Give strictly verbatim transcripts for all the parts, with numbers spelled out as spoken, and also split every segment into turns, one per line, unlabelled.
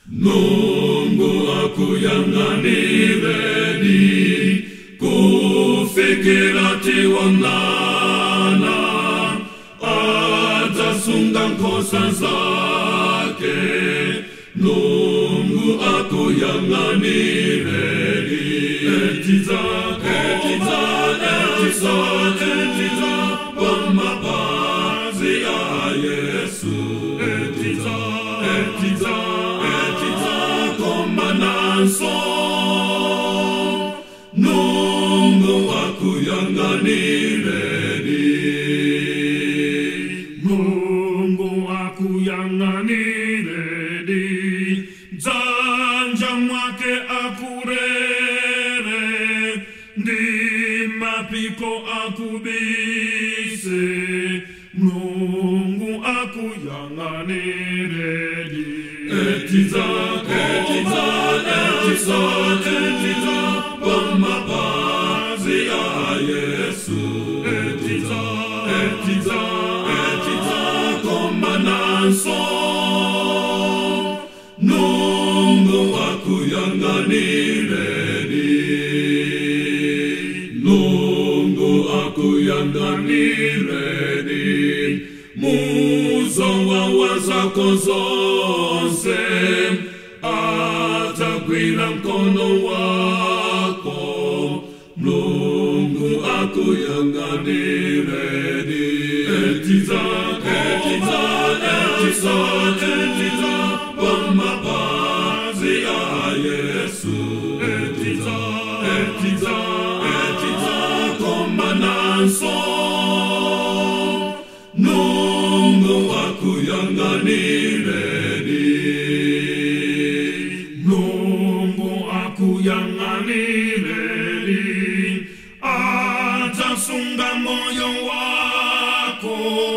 Mlungu akuyang'aniledi, kufikira tiwanana, atasunga nkosa zake. Mlungu akuyang'aniledi, etiza, etiza, etiza, etiza, kwa mapazi ya Yesu. Etiza, etiza, etiza, komananso. Mlungu akuyang'aniledi. Mlungu akuyang'aniledi, Janja mwake akurere, ndi mapiko akubise. Mlungu akuyang'aniledi, etiza, etiza, etiza, etiza, kwa mapazi ya Yesu. Etiza, etiza, etiza, komananso. Mlungu akuyang'aniledi. Mlungu akuyang'aniledi, muzo wawa zako zonse, atagwira mkono wako. Mlungu akuyang'aniledi, etiza, etiza, etiza, etiza, kwa mapazi ya Yesu. Etiza, etiza, etiza, komananso. Mlungu akuyang'aniledi. Mlungu akuyang'aniledi, atasunga moyo wako,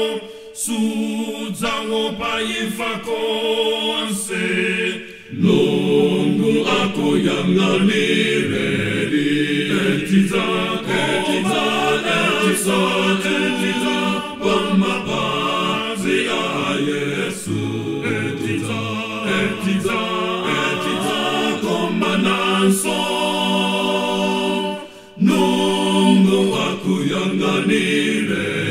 suza wopaifa konse. Mlungu akuyang'aniledi, etiza, etiza, etiza, etiza, kwa mapazi ya Yesu. Etiza, etiza, etiza, komananso. Mlungu akuyang'aniledi.